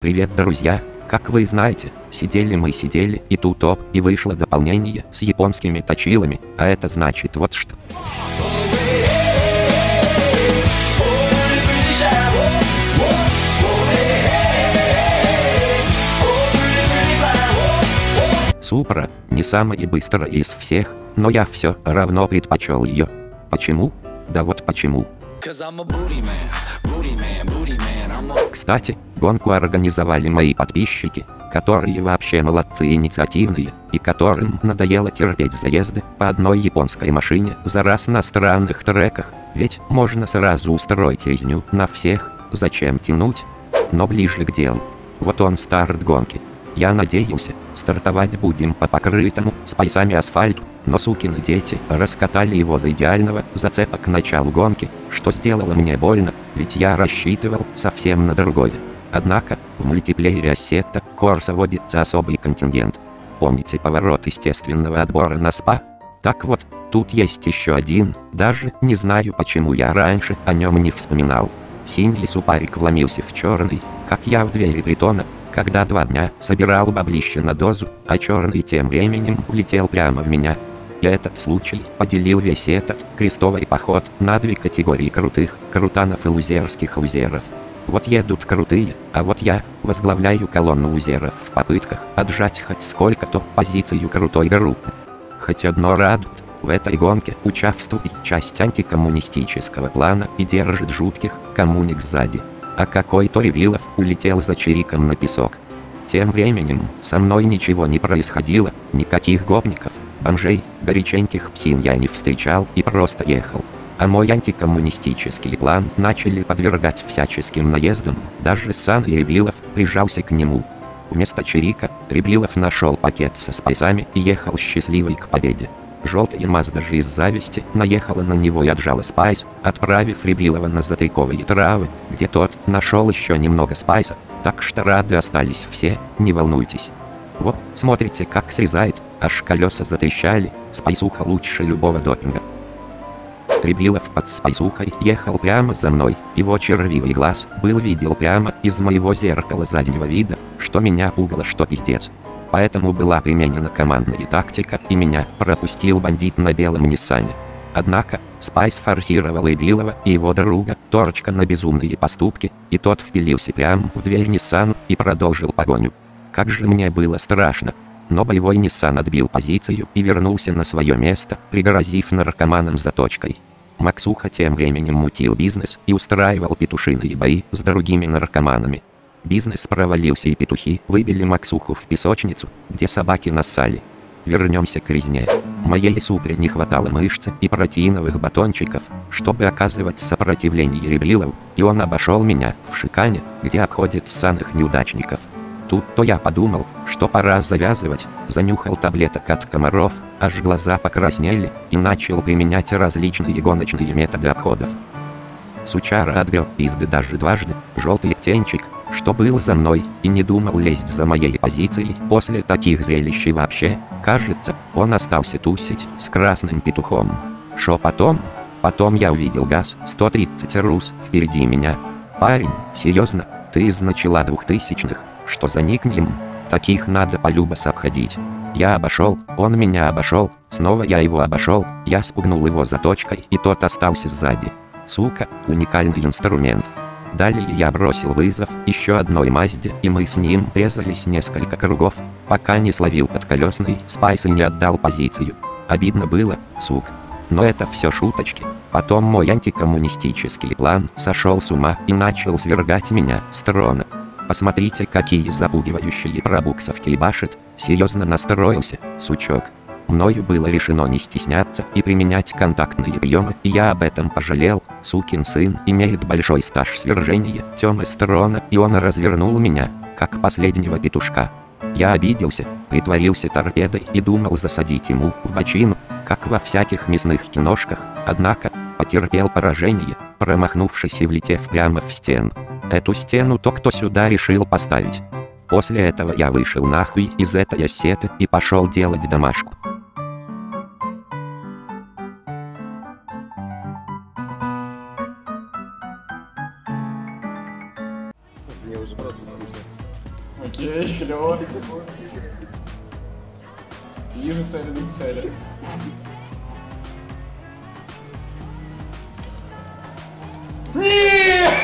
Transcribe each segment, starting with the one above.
Привет, друзья! Как вы знаете, сидели и тут оп, и вышло дополнение с японскими точилами, а это значит вот что. Супра не самая быстрая из всех, но я все равно предпочел ее. Почему? Да вот почему. Кстати, гонку организовали мои подписчики, которые вообще молодцы и инициативные, и которым надоело терпеть заезды по одной японской машине за раз на странных треках, ведь можно сразу устроить резню на всех, зачем тянуть? Но ближе к делу. Вот он старт гонки. Я надеялся, стартовать будем по покрытому спайсами асфальту, но сукины дети раскатали его до идеального зацепа к началу гонки, что сделало мне больно, ведь я рассчитывал совсем на другое. Однако, в мультиплеере Assetto Corsa водится особый контингент. Помните поворот естественного отбора на спа? Так вот, тут есть еще один, даже не знаю почему я раньше о нем не вспоминал. Синий супарик вломился в черный, как я в двери притона, когда 2 дня собирал баблище на дозу, а черный тем временем влетел прямо в меня. И этот случай поделил весь этот крестовый поход на 2 категории крутых крутанов и лузерских лузеров. Вот едут крутые, а вот я возглавляю колонну лузеров в попытках отжать хоть сколько-то позицию крутой группы. Хоть одно радует, в этой гонке участвует часть антикоммунистического плана и держит жутких коммуник сзади. А какой-то Ревилов улетел за чириком на песок. Тем временем со мной ничего не происходило, никаких гопников, бомжей, горяченьких псин я не встречал и просто ехал. А мой антикоммунистический план начали подвергать всяческим наездам, даже сан Ревилов прижался к нему. Вместо чирика Ревилов нашел пакет со спайсами и ехал счастливый к победе. Желтая Мазда же из зависти наехала на него и отжала спайс, отправив Ревилова на затыковые травы, где тот нашел еще немного спайса, так что рады остались все, не волнуйтесь. Вот, смотрите как срезает, аж колеса затрещали, спайсуха лучше любого допинга. Ревилов под спайсухой ехал прямо за мной, его червивый глаз был видел прямо из моего зеркала заднего вида, что меня пугало что пиздец. Поэтому была применена командная тактика, и меня пропустил бандит на белом Ниссане. Однако, Спайс форсировал Ревилова и его друга Торчка на безумные поступки, и тот впилился прямо в дверь Ниссана и продолжил погоню. Как же мне было страшно. Но боевой Ниссан отбил позицию и вернулся на свое место, пригрозив наркоманам заточкой. Максуха тем временем мутил бизнес и устраивал петушиные бои с другими наркоманами. Бизнес провалился и петухи выбили Максуху в песочницу, где собаки нассали. Вернемся к резне. Моей супре не хватало мышцы и протеиновых батончиков, чтобы оказывать сопротивление Ревилову, и он обошел меня в шикане, где обходит ссаных неудачников. Тут-то я подумал, что пора завязывать, занюхал таблеток от комаров, аж глаза покраснели, и начал применять различные гоночные методы обходов. Сучара отгреб пизды даже дважды, желтый птенчик, что был за мной, и не думал лезть за моей позицией. После таких зрелищ вообще, кажется, он остался тусить с красным петухом. Шо потом? Потом я увидел ГАЗ-130 РУС впереди меня. Парень, серьезно, ты из начала 2000-х, что за никнем? Таких надо полюбас обходить. Я обошел, он меня обошел, снова я его обошел, я спугнул его заточкой, и тот остался сзади. Сука, уникальный инструмент. Далее я бросил вызов еще одной Мазде, и мы с ним резались несколько кругов, пока не словил подколесный спайс и не отдал позицию. Обидно было, сук. Но это все шуточки. Потом мой антикоммунистический план сошел с ума и начал свергать меня с трона. Посмотрите, какие запугивающие пробуксовки ебашит, серьезно настроился, сучок. Мною было решено не стесняться и применять контактные приемы, и я об этом пожалел. Сукин сын имеет большой стаж свержения Тёмы с трона, и он развернул меня, как последнего петушка. Я обиделся, притворился торпедой и думал засадить ему в бочину, как во всяких мясных киношках, однако потерпел поражение, промахнувшись и влетев прямо в стену. Эту стену-то кто сюда решил поставить? После этого я вышел нахуй из этой Assetto и пошел делать домашку. Мне уже просто скучно. Окей, клево. Вижу цель, иду к цели. Нет!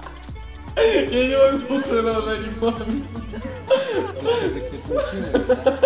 Я не могу продолжать, не могу. Это не случилось, да?